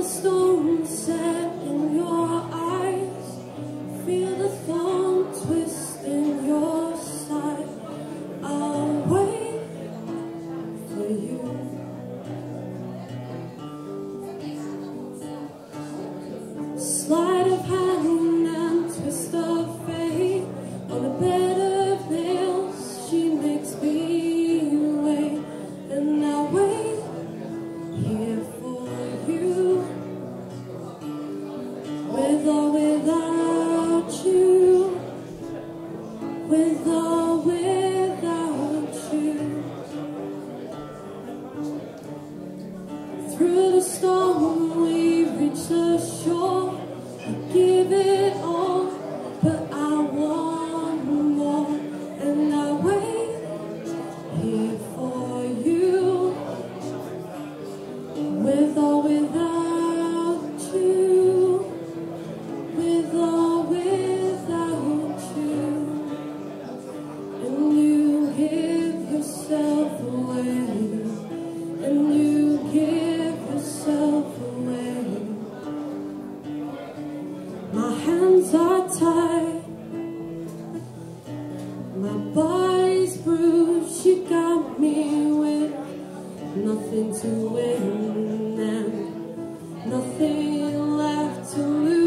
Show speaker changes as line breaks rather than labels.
stone set in your eyes, feel the thorn twist in your side. I'll wait for you. Sleight of hand and twist of fate, on a bed of nails she makes me wait, and I wait here for you, with or without you, with or without you. Through the storm we reach the shore, I give it all, but I want more, and I wait here for you, with or without you, with or without you. And you give yourself away, and you give yourself away. My hands are tied, my body's bruised. You got me with nothing to win and nothing left to lose.